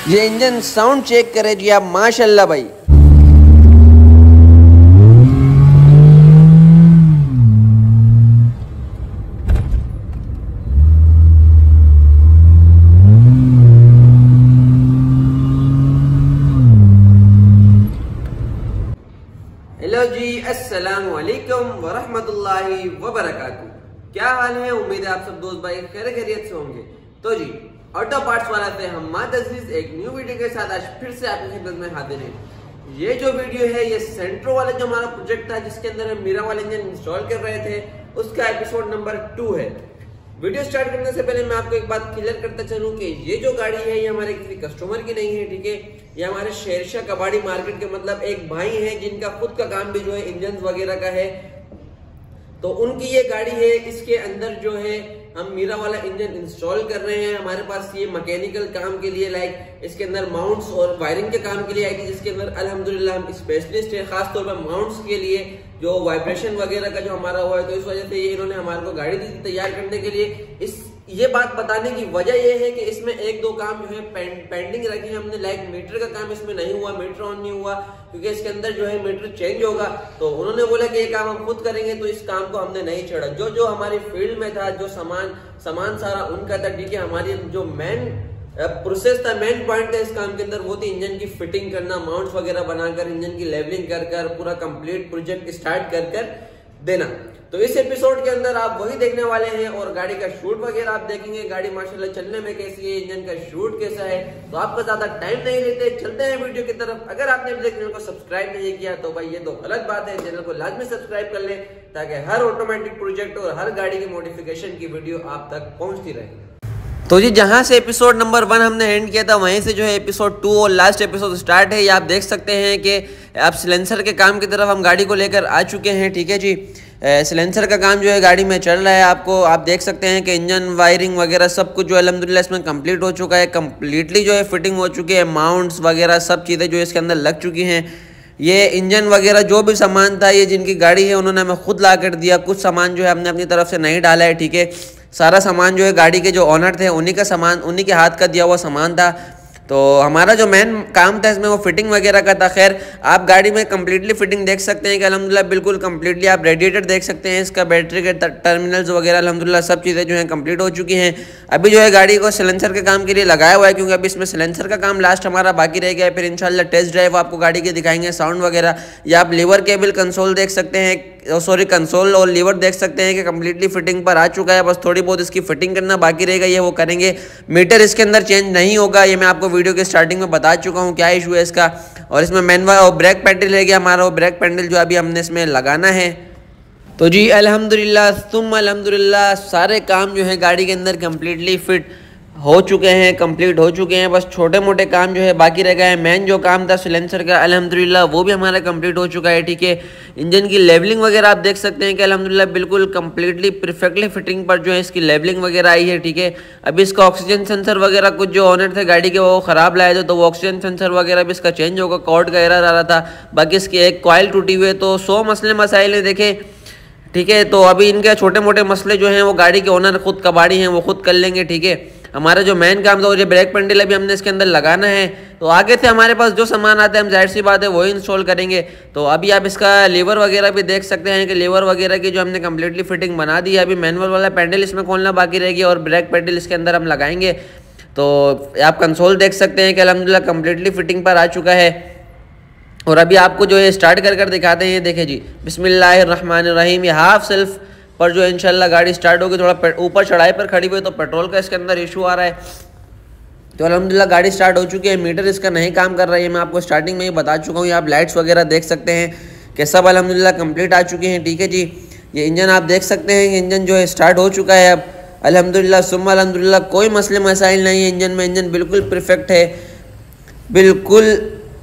ये engine sound check करे जी आप, माशाल्लाह भाई। हेलो जी, अस्सलामु अलैकुम वरहमतुल्लाहि वबरकातुहू। क्या हाल है? उम्मीद है आप सब दोस्त भाई खैरियत से होंगे। तो जी, ऑटो पार्ट्स वाला पे हम अजीज एक न्यू वीडियो के साथ आज फिर से आपकी खिदमत में हाजिर हैं। ये जो वीडियो है ये सेंट्रो वाला जो हमारा प्रोजेक्ट था जिसके अंदर हम मीरा वाला इंजन इंस्टॉल कर रहे थे, उसका एपिसोड नंबर 2 है। वीडियो स्टार्ट करने से पहले मैं आपको एक बात क्लियर करता चलूं कि ये जो गाड़ी है ये हमारे किसी कस्टमर की नहीं है, ठीक है। ये हमारे शेरशाह कबाड़ी मार्केट के मतलब एक भाई हैं जिनका खुद का काम भी जो है इंजन वगैरह का है, तो उनकी ये गाड़ी है। इसके अंदर जो है हम मीरा वाला इंजन इंस्टॉल कर रहे हैं। हमारे पास ये मैकेनिकल काम के लिए लाइक इसके अंदर माउंट्स और वायरिंग के काम के लिए आई थी, जिसके अंदर अल्हम्दुलिल्लाह हम स्पेशलिस्ट है, खासतौर पर माउंट्स के लिए जो वाइब्रेशन वगैरह का जो हमारा हुआ है। तो इस वजह से ये इन्होंने हमारे को गाड़ी दी थी तैयार करने के लिए। ये बात बताने की वजह ये है कि इसमें एक दो काम जो है पेंडिंग रखे हैं हमने, लाइक मीटर का काम इसमें नहीं हुआ, मीटर ऑन नहीं हुआ क्योंकि इसके अंदर जो है मीटर चेंज होगा। तो उन्होंने बोला कि ये काम हम खुद करेंगे, तो इस काम को हमने नहीं छोड़ा। जो हमारी फील्ड में था, जो सामान सारा उनका था, ठीक है। हमारी जो मेन प्रोसेस था, मेन पॉइंट था इस काम के अंदर, वो थी इंजन की फिटिंग करना, माउंट्स वगैरह बनाकर इंजन की लेवलिंग कर पूरा कंप्लीट प्रोजेक्ट स्टार्ट कर देना। तो इस एपिसोड के अंदर आप वही देखने वाले हैं और गाड़ी का शूट वगैरह आप देखेंगे, गाड़ी माशाल्लाह चलने में कैसी है, इंजन का शूट कैसा है। तो आपका ज्यादा टाइम नहीं लेते, चलते हैं वीडियो की तरफ। अगर आपने अभी तक चैनल को सब्सक्राइब नहीं किया तो भाई ये तो गलत बात है, चैनल को लाजमी सब्सक्राइब कर ले ताकि हर ऑटोमेटिक प्रोजेक्ट और हर गाड़ी की मॉडिफिकेशन की वीडियो आप तक पहुंचती रहे। तो जी, जहां से एपिसोड नंबर 1 हमने एंड किया था वहीं से जो है एपिसोड 2 और लास्ट एपिसोड स्टार्ट है। ये आप देख सकते हैं कि अब सिलेंसर के काम की तरफ हम गाड़ी को लेकर आ चुके हैं, ठीक है जी। सिलेंसर का काम जो है गाड़ी में चल रहा है। आप देख सकते हैं कि इंजन वायरिंग वगैरह सब कुछ जो है अल्हम्दुलिल्लाह इसमें कंप्लीट हो चुका है, कंप्लीटली जो है फिटिंग हो चुकी है, माउंट्स वगैरह सब चीज़ें जो इसके अंदर लग चुकी हैं। ये इंजन वगैरह जो भी सामान था, ये जिनकी गाड़ी है उन्होंने हमें खुद ला कर दिया। कुछ सामान जो है हमने अपनी तरफ से नहीं डाला है, ठीक है। सारा सामान जो है गाड़ी के जो ऑनर थे उन्हीं का सामान, उन्हीं के हाथ का दिया हुआ सामान था। तो हमारा जो मेन काम था इसमें वो फिटिंग वगैरह का था। खैर, आप गाड़ी में कंप्लीटली फिटिंग देख सकते हैं कि अल्हम्दुलिल्लाह बिल्कुल कंप्लीटली आप रेडिएटर देख सकते हैं, इसका बैटरी के टर्मिनल्स वगैरह अल्हम्दुलिल्लाह सब चीज़ें जो हैं कंप्लीट हो चुकी हैं। अभी जो है गाड़ी को सिलेंसर के काम के लिए लगाया हुआ है क्योंकि अभी इसमें सिलेंसर का काम लास्ट हमारा बाकी रह गया है। फिर इंशाल्लाह टेस्ट ड्राइव आपको गाड़ी के दिखाएंगे, साउंड वगैरह। या आप लीवर केबल कंसोल देख सकते हैं, कंसोल और लीवर देख सकते हैं कि कंप्लीटली फिटिंग पर आ चुका है। बस थोड़ी बहुत इसकी फिटिंग करना बाकी रहेगा, ये वो करेंगे। मीटर इसके अंदर चेंज नहीं होगा, ये मैं आपको वीडियो के स्टार्टिंग में बता चुका हूँ क्या इशू है इसका। और इसमें मैनुअल और ब्रेक पैडल है हमारा, वो ब्रेक पैडल जो अभी हमने इसमें लगाना है। तो जी अल्हम्दुलिल्लाह सुम्मा अल्हम्दुलिल्लाह सारे काम जो है गाड़ी के अंदर कम्प्लीटली फिट हो चुके हैं, कंप्लीट हो चुके हैं। बस छोटे मोटे काम जो है बाकी रह गए हैं। मेन जो काम था सिलेंसर का अल्हम्दुलिल्लाह वो भी हमारा कंप्लीट हो चुका है, ठीक है। इंजन की लेवलिंग वगैरह आप देख सकते हैं कि अल्हम्दुलिल्लाह बिल्कुल कंप्लीटली परफेक्टली फिटिंग पर जो है इसकी लेवलिंग वगैरह आई है, ठीक है। अभी इसका ऑक्सीजन सेंसर वगैरह कुछ जो ऑनर थे गाड़ी के वो ख़राब लाए थे, तो वो ऑक्सीजन सेंसर वगैरह भी इसका चेंज होगा, कॉर्ड का एरर आ रहा था। बाकी इसकी एक कॉइल टूटी हुई है, तो 100 मसले मसाइल हैं देखे, ठीक है। तो अभी इनके छोटे मोटे मसले जो हैं वो गाड़ी के ओनर खुद कबाड़ी हैं वो खुद कर लेंगे, ठीक है। हमारा जो मेन काम था वो ये ब्रेक पैडल अभी हमने इसके अंदर लगाना है। तो आगे से हमारे पास जो सामान आता है हम जाहिर सी बात है वही इंस्टॉल करेंगे। तो अभी आप इसका लीवर वगैरह भी देख सकते हैं कि लीवर वगैरह की जो हमने कंप्लीटली फिटिंग बना दी है। अभी मैनुअल वाला पैडल इसमें खोलना बाकी रहेगी और ब्रेक पैडल इसके अंदर हम लगाएंगे। तो आप कंसोल देख सकते हैं कि अल्हम्दुलिल्लाह कंप्लीटली फिटिंग पर आ चुका है। और अभी आपको जो है स्टार्ट कर दिखाते हैं। ये देखें जी, बिस्मिल्लाहिर्रहमानिर्रहीम। ये हाफ सेल्फ पर जो इंशाल्लाह गाड़ी स्टार्ट होगी, थोड़ा ऊपर चढ़ाई पर खड़ी हुई है तो पेट्रोल का इसके अंदर इशू आ रहा है। तो अल्हम्दुलिल्लाह गाड़ी स्टार्ट हो चुकी है। मीटर इसका नहीं काम कर रहा है, मैं आपको स्टार्टिंग में ही बता चुका हूँ। आप लाइट्स वगैरह देख सकते हैं कि सब अल्हम्दुलिल्लाह कंप्लीट आ चुके हैं, ठीक है जी। ये इंजन आप देख सकते हैं कि इंजन जो है स्टार्ट हो चुका है अब अल्हम्दुलिल्लाह सुम्मा अल्हम्दुलिल्लाह। कोई मसले मसाइल नहीं है इंजन में, इंजन बिल्कुल परफेक्ट है, बिल्कुल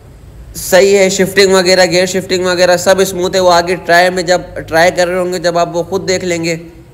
सही है। शिफ्टिंग वगैरह, गियर शिफ्टिंग वगैरह सब स्मूथ है। वो आगे जब ट्राई कर रहे होंगे जब आप वो खुद देख लेंगे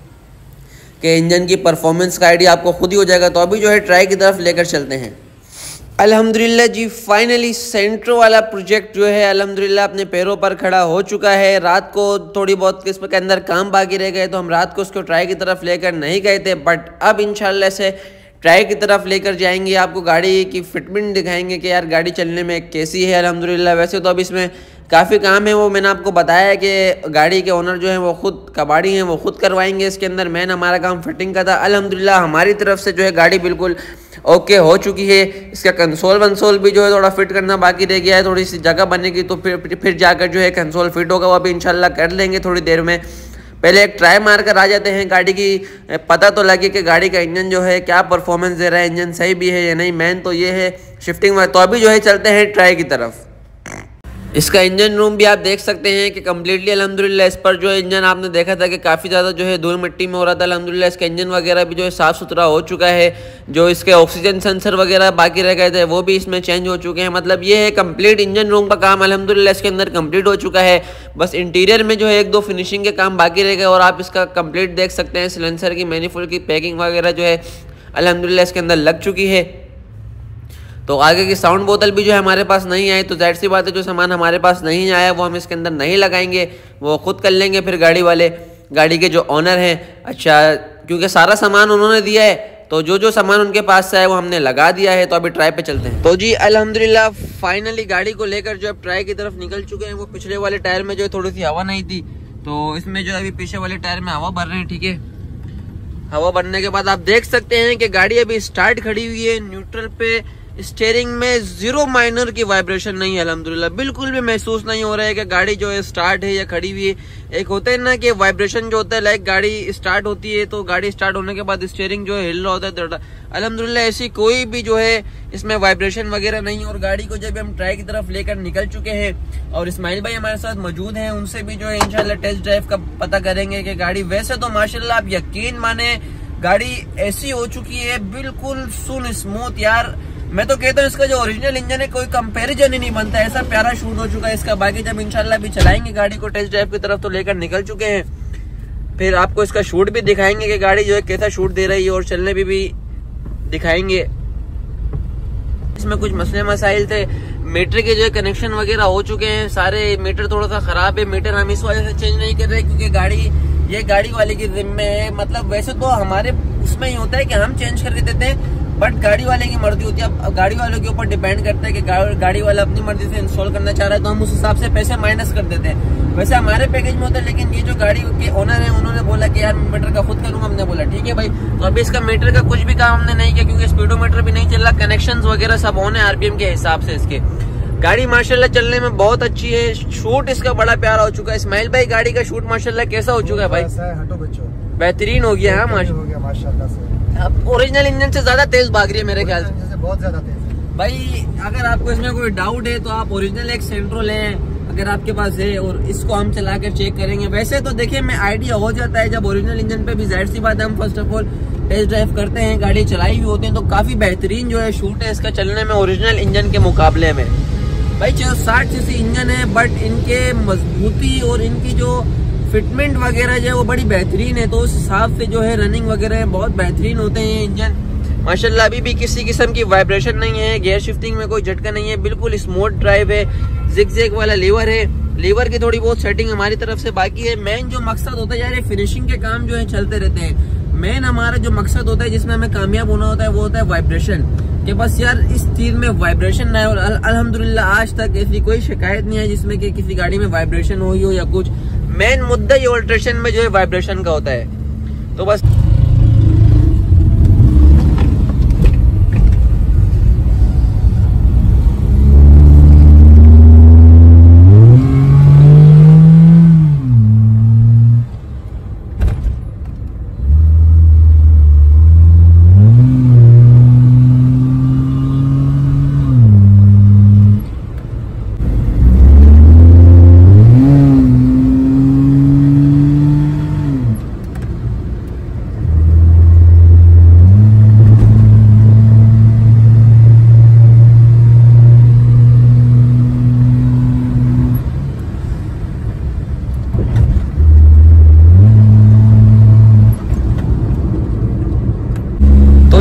कि इंजन की परफॉर्मेंस का आइडिया आपको खुद ही हो जाएगा। तो अभी जो है ट्राई की तरफ लेकर चलते हैं। अल्हम्दुलिल्लाह जी, फाइनली सेंट्रो वाला प्रोजेक्ट जो है अल्हम्दुलिल्लाह अपने पैरों पर खड़ा हो चुका है। रात को थोड़ी बहुत इसके अंदर काम बाकी रह गए तो हम रात को उसको ट्राई की तरफ लेकर नहीं गए थे, बट अब इंशाल्लाह से ट्राई की तरफ लेकर जाएंगे, आपको गाड़ी की फिटमेंट दिखाएंगे कि यार गाड़ी चलने में कैसी है। अल्हम्दुलिल्लाह वैसे तो अब इसमें काफ़ी काम है, वो मैंने आपको बताया है कि गाड़ी के ओनर जो है वो खुद कबाड़ी हैं, वो खुद करवाएंगे इसके अंदर। मैन हमारा काम फिटिंग का था। अल्हम्दुलिल्लाह हमारी तरफ से जो है गाड़ी बिल्कुल ओके हो चुकी है। इसका कंसोल वंसोल भी जो है थोड़ा फिट करना बाकी रह गया है, थोड़ी सी जगह बनेगी तो फिर जाकर जो है कंसोल फिट होगा, वो अभी इंशाल्लाह कर लेंगे थोड़ी देर में। पहले एक ट्राई मार कर आ जाते हैं गाड़ी की, पता तो लगे कि गाड़ी का इंजन जो है क्या परफॉर्मेंस दे रहा है, इंजन सही भी है या नहीं। मेन तो ये है शिफ्टिंग में। तो अभी जो है चलते हैं ट्राई की तरफ। इसका इंजन रूम भी आप देख सकते हैं कि कम्प्लीटली अल्हम्दुलिल्लाह इस पर जो है इंजन आपने देखा था कि काफ़ी ज़्यादा जो है धूल मिट्टी में हो रहा था। अल्हम्दुलिल्लाह इसका इंजन वगैरह भी जो है साफ़ सुथरा हो चुका है। जो इसके ऑक्सीजन सेंसर वगैरह बाकी रह गए थे वो भी इसमें चेंज हो चुके हैं। मतलब ये है कंप्लीट इंजन रूम का काम अल्हम्दुलिल्लाह इसके अंदर कंप्लीट हो चुका है। बस इंटीरियर में जो है 1-2 फिनिशिंग के काम बाकी रह गए और आप इसका कंप्लीट देख सकते हैं। सिलेंसर की मैनिफोल्ड की पैकिंग वगैरह जो है अल्हम्दुलिल्लाह इसके अंदर लग चुकी है। तो आगे की साउंड बोतल भी जो है हमारे पास नहीं आई, तो जाहिर सी बात है जो सामान हमारे पास नहीं आया वो हम इसके अंदर नहीं लगाएंगे, वो खुद कर लेंगे फिर गाड़ी वाले, गाड़ी के जो ऑनर हैं। अच्छा, क्योंकि सारा सामान उन्होंने दिया है तो जो सामान उनके पास से है वो हमने लगा दिया है। तो अभी ट्राई पे चलते हैं। तो जी अल्हम्दुलिल्लाह फाइनली गाड़ी को लेकर जो अब ट्राई की तरफ निकल चुके हैं। वो पिछले वाले टायर में जो थोड़ी सी हवा नहीं थी, तो इसमें जो है अभी पीछे वाले टायर में हवा भर रहे हैं। ठीक है, हवा भरने के बाद आप देख सकते हैं कि गाड़ी अभी स्टार्ट खड़ी हुई है न्यूट्रल पे। स्टीयरिंग में 0 माइनर की वाइब्रेशन नहीं है अल्हम्दुलिल्लाह, बिल्कुल भी महसूस नहीं हो रहा है कि गाड़ी जो है स्टार्ट है या खड़ी हुई है। एक होता है ना कि वाइब्रेशन जो होता है, लाइक गाड़ी स्टार्ट होती है तो गाड़ी स्टार्ट होने के बाद स्टीयरिंग जो है हिल रहा होता है। अल्हम्दुलिल्लाह ऐसी कोई भी जो है इसमें वाइब्रेशन वगैरह नहीं। और गाड़ी को जब हम ट्राई की तरफ लेकर निकल चुके हैं और इस्माइल भाई हमारे साथ मौजूद हैं, उनसे भी जो है इंशाल्लाह टेस्ट ड्राइव का पता करेंगे कि गाड़ी वैसे तो माशाल्लाह आप यकीन माने गाड़ी ऐसी हो चुकी है बिल्कुल सुन स्मूथ। यार मैं तो कहता हूँ इसका जो ओरिजिनल इंजन है कोई कंपैरिजन ही नहीं बनता, ऐसा प्यारा शूट हो चुका है इसका। बाकी जब इंशाल्लाह भी चलाएंगे गाड़ी को टेस्ट ड्राइव की तरफ तो लेकर निकल चुके हैं, फिर आपको इसका शूट भी दिखाएंगे कि गाड़ी जो है कैसा शूट दे रही है और चलने भी दिखाएंगे। इसमें कुछ मसले मसाइल थे, मीटर के जो है कनेक्शन वगैरह हो चुके हैं सारे। मीटर थोड़ा सा खराब है, मीटर हम इस वजह से चेंज नहीं कर रहे क्योंकि ये गाड़ी वाले की जिम्मे है। मतलब वैसे तो हमारे उसमें ही होता है कि हम चेंज करके देते हैं, बट गाड़ी वाले की मर्जी होती है। अब गाड़ी वालों के ऊपर डिपेंड करता है कि गाड़ी वाला अपनी मर्जी से इंस्टॉल करना चाह रहा है तो हम उस हिसाब से पैसे माइनस कर देते हैं। वैसे हमारे पैकेज में होता है, लेकिन ये जो गाड़ी के ओनर है उन्होंने बोला कि यार मीटर का खुद करूंगा। हमने बोला ठीक है भाई। तो अभी इसका मीटर का कुछ भी काम हमने नहीं किया क्योंकि स्पीडोमीटर भी नहीं चल रहा, कनेक्शन वगैरह सब होने आरपीएम के हिसाब से इसके। गाड़ी माशाल्लाह चलने में बहुत अच्छी है, शूट इसका बड़ा प्यारा हो चुका है। इस्माइल भाई गाड़ी का शूट माशाल्लाह कैसा हो चुका है भाई? बेहतरीन हो गया है माशाल्लाह से। अब ओरिजिनल इंजन से ज्यादा तेज भाग रही है मेरे ख्याल से, बहुत ज्यादा तेज। भाई अगर आपको इसमें कोई डाउट है तो आप ओरिजिनल एक सेंट्रो लें अगर आपके पास है, और इसको हम चला कर चेक करेंगे। वैसे तो देखिए मैं आइडिया हो जाता है जब ओरिजिनल इंजन पे भी, जाहिर सी बात है हम first of all test drive करते हैं, गाड़ी चलाई हुई होती है तो काफी बेहतरीन जो है शूट है इसका चलने में ओरिजिनल इंजन के मुकाबले में। भाई 60 सीसी इंजन है, बट इनके मजबूती और इनकी जो फिटमेंट वगैरह जो है वो बड़ी बेहतरीन है। तो उस हिसाब से जो है रनिंग वगैरह बहुत बेहतरीन होते हैं ये इंजन माशाल्लाह। अभी भी किसी किस्म की वाइब्रेशन नहीं है, गियर शिफ्टिंग में कोई झटका नहीं है, बिल्कुल स्मूथ ड्राइव है। जिग वाला लीवर है, लीवर की थोड़ी बहुत सेटिंग हमारी तरफ से बाकी है। मेन जो मकसद होता है यार, फिनिशिंग के काम जो है चलते रहते हैं। मेन हमारा जो मकसद होता है जिसमें हमें कामयाब होना होता है वो होता है वाइब्रेशन, कि बस यार इस चीज में वाइब्रेशन ना है। और अल्हम्दुलिल्लाह आज तक ऐसी कोई शिकायत नहीं है जिसमें कि किसी गाड़ी में वाइब्रेशन हुई हो या कुछ। मेन मुद्दा ये अल्ट्रेशन में जो है वाइब्रेशन का होता है। तो बस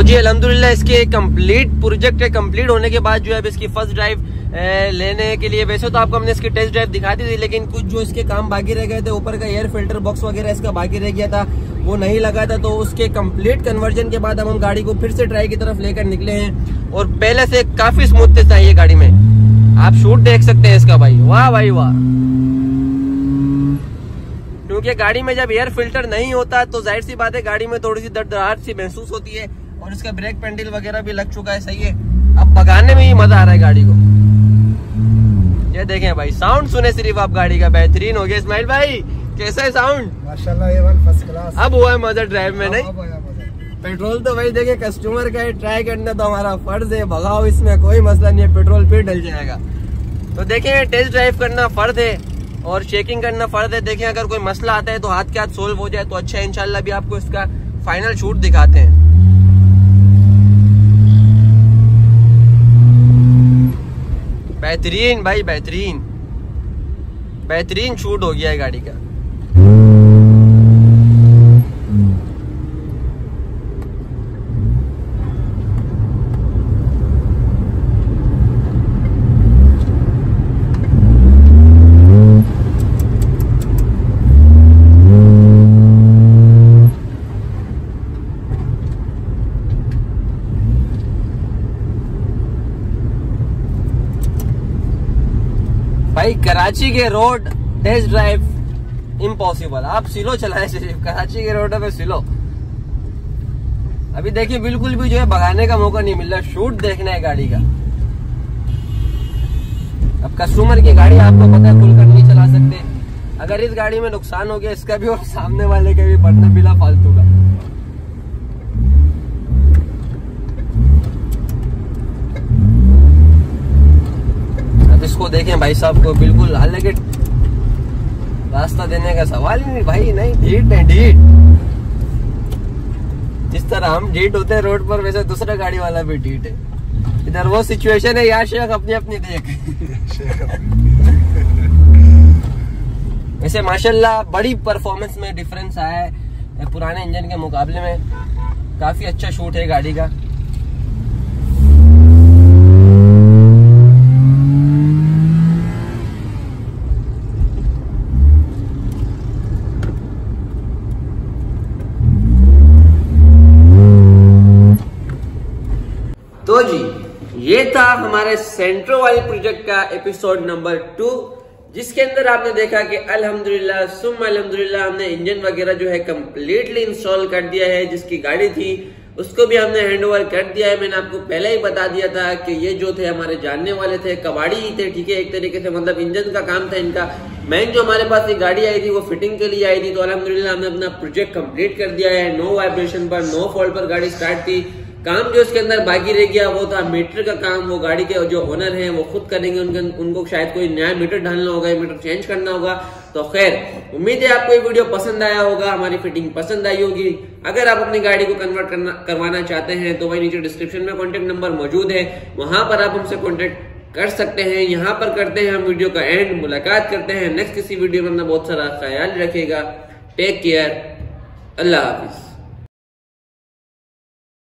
जी अल्हम्दुलिल्लाह इसके कंप्लीट प्रोजेक्ट के कंप्लीट होने के बाद जो है इसकी फर्स्ट ड्राइव लेने के लिए, वैसे तो आपको हमने इसकी टेस्ट ड्राइव दिखा दी थी, लेकिन कुछ जो इसके काम बाकी रह गए थे, ऊपर का एयर फिल्टर बॉक्स वगैरह इसका बाकी रह गया था, वो नहीं लगा था। तो उसके कंप्लीट कन्वर्जन के बाद हम गाड़ी को फिर से ट्राई की तरफ लेकर निकले हैं और पहले से काफी स्मूथनेस आई है गाड़ी में। आप शूट देख सकते हैं इसका भाई, वाह भाई वाह। क्योंकि गाड़ी में जब एयर फिल्टर नहीं होता तो जाहिर सी बात है गाड़ी में थोड़ी सी दर्दराहट सी महसूस होती है, और इसका ब्रेक पेंडल वगैरह भी लग चुका है, सही है। अब भगाने में ही मजा आ रहा है गाड़ी को। ये देखें भाई, साउंड सुने सिर्फ आप गाड़ी का, बेहतरीन हो गया। इस्माइल भाई कैसा है साउंड? माशाल्लाह A1 फर्स्ट क्लास। अब हुआ है मजा ड्राइव में, नहीं? पेट्रोल तो भाई देखिए कस्टमर का है, ट्राई करना तो हमारा फर्ज है, भगाओ इसमें कोई मसला नहीं है, पेट्रोल फिर डल जाएगा। तो देखें टेस्ट ड्राइव करना फर्ज है और चेकिंग करना फर्ज है। देखें अगर कोई मसला आता है तो हाथ के हाथ सोल्व हो जाए तो अच्छा है। इंशाल्लाह भी आपको इसका फाइनल शूट दिखाते हैं। बेहतरीन भाई, बेहतरीन बेहतरीन शूट हो गया है गाड़ी का। भाई कराची के रोड टेस्ट ड्राइव इम्पॉसिबल, आप स्लो चलाएं सिर्फ कराची के रोड पे स्लो। अभी देखिए बिल्कुल भी जो है भगाने का मौका नहीं मिल रहा, शूट देखना है गाड़ी का। अब कस्टमर की गाड़ी आपको पता है खुलकर नहीं चला सकते। अगर इस गाड़ी में नुकसान हो गया इसका भी और सामने वाले का भी पड़ना बिला फालतू का। इसको देखें भाई साहब को बिल्कुल, हालांकि रास्ता देने का सवाल ही नहीं भाई, नहीं ढीठ है ढीठ। जिस तरह हम ढीठ होते हैं रोड पर वैसे दूसरा गाड़ी वाला भी ढीठ है। इधर वो सिचुएशन है यार, शेख अपनी अपनी देख। वैसे माशाल्लाह बड़ी परफॉर्मेंस में डिफरेंस आया है पुराने इंजन के मुकाबले में, काफी अच्छा शूट है गाड़ी का। तो जी ये था हमारे सेंट्रो वाली प्रोजेक्ट का एपिसोड नंबर 2, जिसके अंदर आपने देखा कि अल्हम्दुलिल्लाह सुम्मा अल्हम्दुलिल्लाह हमने इंजन वगैरह जो है कंप्लीटली इंस्टॉल कर दिया है। जिसकी गाड़ी थी उसको भी हमने हैंडओवर कर दिया है। मैंने आपको पहले ही बता दिया था कि ये जो थे हमारे जानने वाले थे, कबाड़ी ही थे, ठीक है, एक तरीके से मतलब इंजन का काम था इनका। मेन जो हमारे पास ये गाड़ी आई थी वो फिटिंग के लिए आई थी। तो अल्हम्दुलिल्लाह हमने अपना प्रोजेक्ट कंप्लीट कर दिया है। नो वाइब्रेशन पर, नो फॉल्ट पर गाड़ी स्टार्ट थी। काम जो इसके अंदर बाकी रह गया वो था मीटर का काम। वो गाड़ी के जो ओनर हैं वो खुद करेंगे, उनको शायद कोई नया मीटर डालना होगा, मीटर चेंज करना होगा। तो खैर उम्मीद है आपको ये वीडियो पसंद आया होगा, हमारी फिटिंग पसंद आई होगी। अगर आप अपनी गाड़ी को कन्वर्ट करवाना चाहते हैं तो वही नीचे डिस्क्रिप्शन में कॉन्टेक्ट नंबर मौजूद है, वहां पर आप हमसे कॉन्टेक्ट कर सकते हैं। यहाँ पर करते हैं हम वीडियो का एंड, मुलाकात करते हैं नेक्स्ट किसी वीडियो में। अपना बहुत सारा ख्याल रखिएगा, टेक केयर, अल्लाह हाफिज।